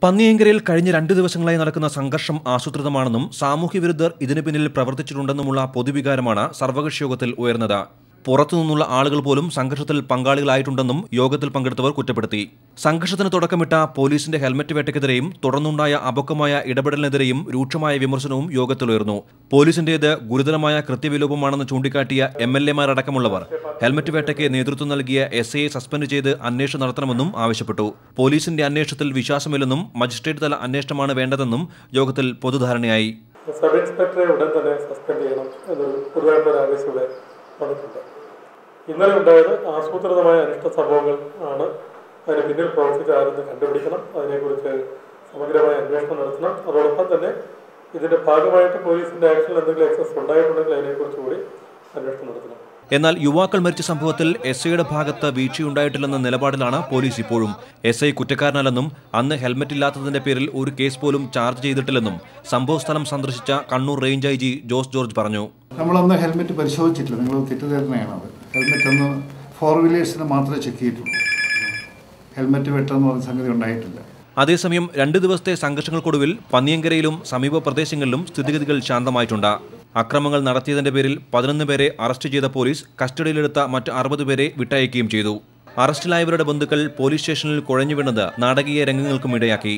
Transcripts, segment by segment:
പന്നിയങ്കരയിൽ കഴിഞ്ഞ 2 ദിവസങ്ങളായി നടക്കുന്ന സംഘർഷം ആസൂത്രിതമാണെന്നും സാമൂഹ്യ വിരുദ്ധർ ഇതിനു പിന്നിൽ പ്രവർത്തിച്ചിട്ടുണ്ടെന്നുമുള്ള പൊതുവികാരമാണ് സർവകക്ഷി യോഗത്തിൽ ഉയർന്നത്. പുറത്തുനിന്നുള്ള ആളുകൾ പോലും സംഘർഷത്തിൽ പങ്കാളികളായിട്ടുണ്ടെന്നും യോഗത്തിൽ പങ്കെടുത്തവർ കുറ്റപ്പെടുത്തി. സംഘർഷത്തിന് തുടക്കമിട്ട പോലീസിന്റെ ഹെൽമറ്റ് വേട്ടയ്ക്കെതിരെയും തുടർന്നുണ്ടായ അപക്വമായ ഇടപെടലിനെതിരെയും രൂക്ഷമായ വിമർശനവും യോഗത്തിലുയർന്നു. പോലീസിന്റേത് ഗുരുതരമായ കൃത്യവിലോപമാണെന്ന് ചൂണ്ടിക്കാട്ടിയ MLA-മാരടക്കമുള്ളവർ ഹെൽമറ്റ് വേട്ടയ്ക്ക് നേതൃത്വം നൽകിയ SIയെ സസ്പെൻഡ് ചെയ്ത് അന്വേഷണം നടത്തണമെന്നും ആവശ്യപ്പെട്ടു. പോലീസിന്റെ അന്വേഷണത്തിൽ വിശ്വാസമില്ലെന്നും മജിസ്ട്രേറ്റ് തല അന്വേഷണമാണ് വേണ്ടതെന്നും യോഗത്തിൽ പൊതുധാരണയായി. സബ് ഇൻസ്പെക്ടറെ ഉടൻ തന്നെ സസ്പെൻഡ് ചെയ്യണം എന്നൊരു പൊതുവായിട്ടുള്ള ആവശ്യം ഇവിടെ വന്നിട്ടുണ്ട്. ഇന്നലെ ഉണ്ടായത് ആസൂത്രിതമായ അനിഷ്ട സംഭവങ്ങൾ ആണ്. അതിന് പിന്നിൽ പ്രവർത്തിച്ച ആരെന്ന് കണ്ടുപിടിക്കണം. അതിനെക്കുറിച്ച് സമഗ്രമായ അന്വേഷണം നടത്തണം. അതോടൊപ്പം തന്നെ ഇതിന്റെ ഭാഗമായിട്ട് പോലീസിന്റെ ആക്ഷനിൽ എന്തെങ്കിലും എക്സസ് ഉണ്ടായിട്ടുണ്ടെങ്കിൽ അതിനെക്കുറിച്ച് കൂടി അന്വേഷണം നടത്തണം. എന്നാൽ യുവാക്കൾ മരിച്ച സംഭവത്തിൽ SIയുടെ ഭാഗത്ത് വീഴ്ചയുണ്ടായിട്ടില്ലെന്ന നിലപാടിലാണ് പോലീസ് ഇപ്പോഴും. SI കുറ്റക്കാരനല്ലെന്നും അന്ന് ഹെൽമറ്റ് ഇല്ലാത്തതിന്റെ പേരിൽ ഒരു കേസ് പോലും ചാർജ് ചെയ്തിട്ടില്ലെന്നും സംഭവസ്ഥലം സന്ദർശിച്ച കണ്ണൂർ റേഞ്ച് IG ജോസ് ജോർജ് പറഞ്ഞു. നമ്മളന്ന് ഹെൽമെറ്റ് പരിശോധിച്ചിട്ടില്ല. നിങ്ങൾ തെറ്റിദ്ധാരണയാണത്. ഹെൽമെറ്റ് ഒന്ന് 4 വീലേഴ്സിന് മാത്രമേ ചെക്ക് ചെയ്തിട്ടുള്ളൂ. ഹെൽമെറ്റ് വെട്ടെന്ന് പറഞ്ഞ സംഗതി ഉണ്ടായിട്ടില്ല. അതേസമയം 2 ദിവസത്തെ സംഘർഷങ്ങൾക്കൊടുവിൽ പന്നിയങ്കരയിലും സമീപ പ്രദേശങ്ങളിലും സ്ഥിതിഗതികൾ ശാന്തമായിട്ടുണ്ട്. അക്രമങ്ങൾ നടത്തിയതിന്റെ പേരിൽ 11 പേരെ അറസ്റ്റ് ചെയ്ത പോലീസ് കസ്റ്റഡിയിലെടുത്ത മറ്റ് 60 പേരെ വിട്ടയക്കുകയും ചെയ്തു. അറസ്റ്റിലായവരുടെ ബന്ധുക്കൾ പോലീസ് സ്റ്റേഷനിൽ കുഴഞ്ഞുവീണത് നാടകീയ രംഗങ്ങൾക്കും ഇടയാക്കി.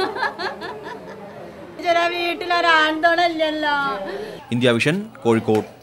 വീട്ടിലൊരാണ്ടോണല്ലോ. ഇന്ത്യ വിഷൻ, കോഴിക്കോട്.